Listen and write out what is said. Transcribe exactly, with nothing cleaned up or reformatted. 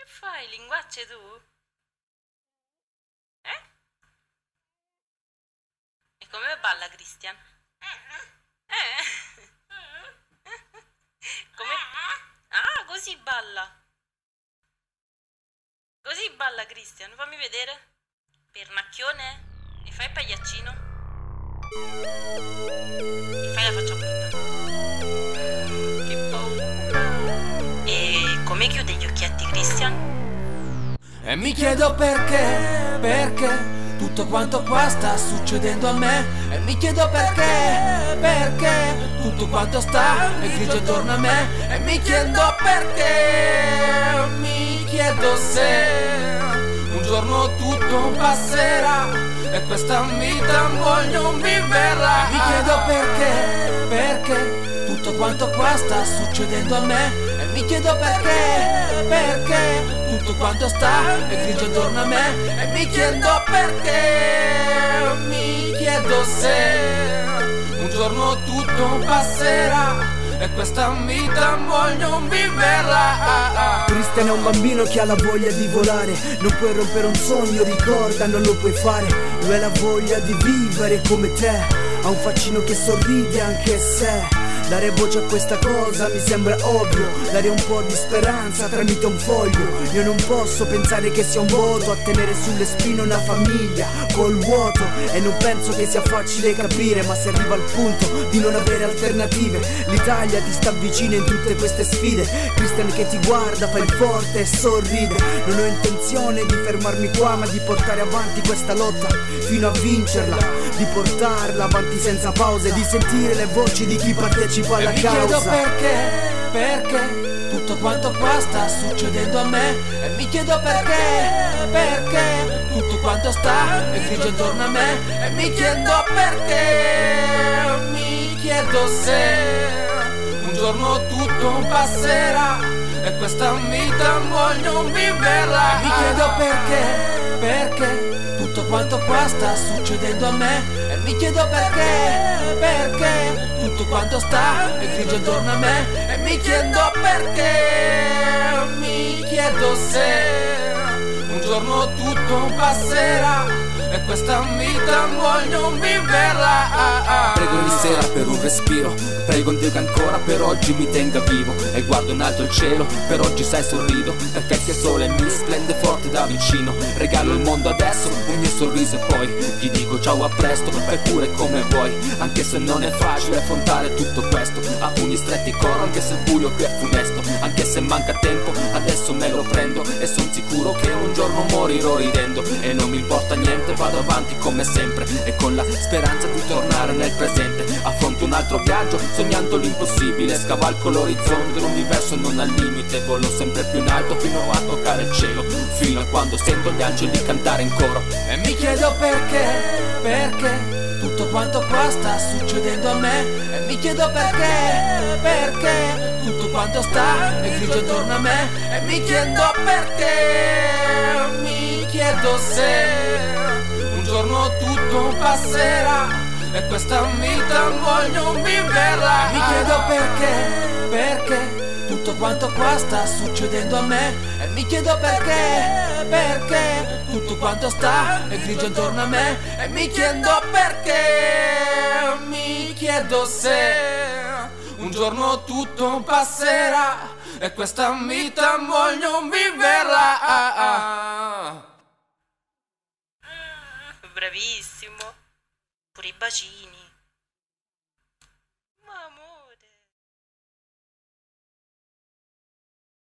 Che fai? Linguacce tu? Eh? E come balla Christian? Eh? Come? Ah, così balla. Così balla Christian, fammi vedere. Pernacchione? E fai il pagliaccino? E fai la faccia brutta. Che paura. E come chiude gli occhietti Christian? E mi chiedo perché, perché tutto quanto qua sta succedendo a me. E mi chiedo perché, perché tutto quanto sta è grigio attorno a me. E mi chiedo perché, mi chiedo se un giorno tutto passerà e questa vita voglio viverla. Mi chiedo perché, perché tutto quanto qua sta succedendo a me. E mi chiedo perché, perché tutto quanto sta è grigio attorno a me. E mi chiedo perché, mi chiedo se un giorno tutto passerà e questa vita voglio viverla. Christian è un bambino che ha la voglia di volare. Non puoi rompere un sogno, ricorda, non lo puoi fare. Lui ha la voglia di vivere come te. Ha un faccino che sorride anche se dare voce a questa cosa mi sembra ovvio. Dare un po' di speranza tramite un foglio. Io non posso pensare che sia un voto a tenere sulle spine una famiglia col vuoto. E non penso che sia facile capire, ma si arriva al punto di non avere alternative. L'Italia ti sta vicino in tutte queste sfide. Christian che ti guarda, fa il forte e sorride. Non ho intenzione di fermarmi qua, ma di portare avanti questa lotta fino a vincerla. Di portarla avanti senza pause, di sentire le voci di chi partecipa alla e mi causa. chiedo perché, perché tutto quanto qua sta succedendo a me. E mi chiedo perché, perché tutto quanto sta è grigio attorno a me. E mi chiedo perché, mi chiedo se un giorno tutto passerà e questa vita voglio viverla. Mi chiedo perché, perché tutto quanto qua sta succedendo a me. E mi chiedo perché, perché tutto quanto sta è grigio attorno a me. E mi chiedo perché, mi chiedo se un giorno tutto passerà e questa vita voglio viverla. Prego ogni sera per un respiro, prego un Dio che ancora per oggi mi tenga vivo. E guardo in alto il cielo, per oggi sai sorrido, perché il sole mi splende forte da vicino. Regalo il mondo adesso, un mio sorriso e poi gli dico ciao a presto, fai pure come vuoi. Anche se non è facile affrontare tutto questo, a pugni stretti corro anche se il buio qui è funesto. Anche se manca tempo, adesso me lo prendo e son sicuro che un giorno morirò ridendo. E non mi importa niente, vado avanti come sempre e con la speranza di tornare nel presente. Affronto un altro viaggio sognando l'impossibile, scavalco l'orizzonte, l'universo non ha limite. Volo sempre più in alto fino a toccare il cielo, fino a quando sento gli angeli cantare in coro. E mi chiedo perché, perché tutto quanto qua sta succedendo a me. E mi chiedo perché, perché tutto quanto sta è grigio attorno a me. E mi chiedo perché, mi chiedo se un giorno tutto passerà e questa vita voglio viverla. Mi chiedo perché, perché tutto quanto qua sta succedendo a me. E mi chiedo perché, perché tutto quanto sta è grigio attorno a me. E mi chiedo perché, mi chiedo se un giorno tutto passerà e questa vita voglio viverla. Bravissimo. Pure i bacini.